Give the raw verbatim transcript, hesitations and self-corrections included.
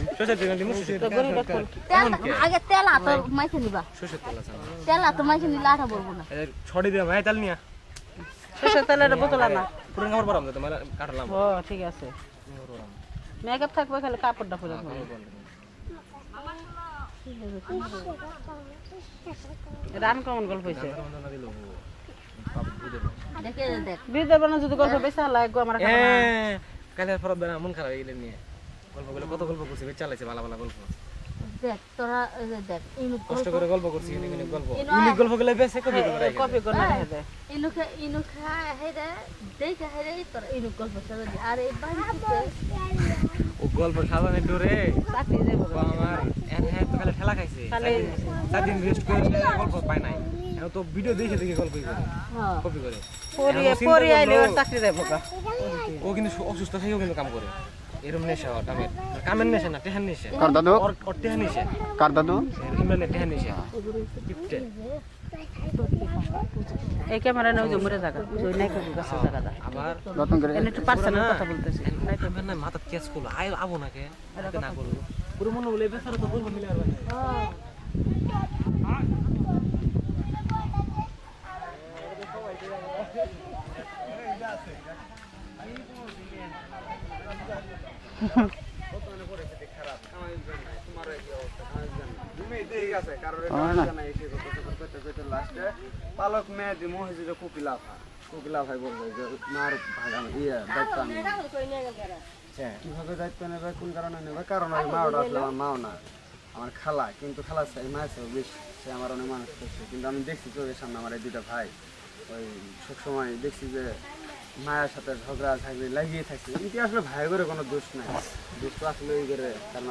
সরষের তেল দিমু সরষের তো গরুটা খোল তেল আগে তেল আতো মাইছে নিবা সরষের তেল আছে তেল আতো মাইছে নিলে আটা বলবো না এই ছড়ি দিয়ে ভাই তেল নিয়া সরষের তেলের বোতল আনা পুরো কাপড় পরাম তো মানে কাটলাম ও ঠিক আছে মেকআপ থাকবে খালি কাপড়টা পরে রান কেমন গল্প হয়েছে দেখে দেখ বিদ্যার বানা যদি গল্প বেশি লাগবে আমার কালের ফরদ না মন খারাপ হয়ে গেলে নিয়ে গল্পগুলো কত গল্প করছে বেশ চালাইছে ভালো ভালো গল্প দেখ তোরা দেখ ইনু কষ্ট করে গল্প করছি ইউনিক ইউনিক গল্প ইউনিক গল্পগুলো বেশি কপি করে কপি করে রেখে দে ইনু খা ইনু খা হেরে দেখে হেরে তোরা ইনু গল্প চলে দি আর এই বাড়িতে ও গল্প খাওয়ানে ডরে চাকরি দেব আমার এন হ্যাঁ তো খালি ঠেলা খাইছে খালি চার দিন রেস্ট করে গল্প পায় নাই এখন তো ভিডিও দেখে দেখে গল্প করে হ্যাঁ কপি করে পরিয়ে পরিয়ে আইলে ওর চাকরি দেব ও কিন্তু অসুস্থ থেকেও কিন্তু কাম করে এরকম নেশা কামের কামের নেশা না টেহান নেশা কার দাদু ওর টেহান নেশা কার দাদু ইমরানের টেহান নেশা কিপটে এই ক্যামেরা নাও যে মরে থাকা ওই নাই কবি গাছে জায়গাটা আবার রতন করে এনে একটু পার্সোনাল কথা বলতেছি নাই তো না মাথা কেস করলো আই আবো না কে আরে না করলো পুরো মনে হলো বেচারা তো বলবো মিলে আর পালক মেয়ে দিমো হয়েছে যে কুকিলা ভাই কুকিলা ভাই বললো যে মার ভাগানো ইয়ে দায়িত্ব আমি কিভাবে দায়িত্ব নেবে কোন কারণে নেবে কারণ ওই মা ওটা আসলে আমার মাও না আমার খালা কিন্তু খালা এই মায়ের বেশ সে আমার অনেক মানুষ করছে কিন্তু আমি দেখছি চোখের সামনে আমার এই দুটা ভাই ওই সবসময় দেখছি যে মায়ের সাথে ঝগড়া ঝাগড়ি লাগিয়ে থাকছে কিন্তু আসলে ভাই করে কোনো দোষ নাই দোষ তো আসলে ওই করে